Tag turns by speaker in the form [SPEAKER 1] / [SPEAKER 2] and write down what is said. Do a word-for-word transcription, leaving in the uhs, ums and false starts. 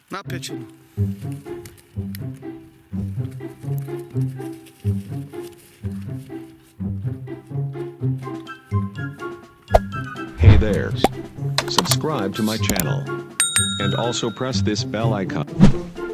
[SPEAKER 1] Napěčeno.
[SPEAKER 2] Hey there. Subscribe to my channel. And also press this bell icon.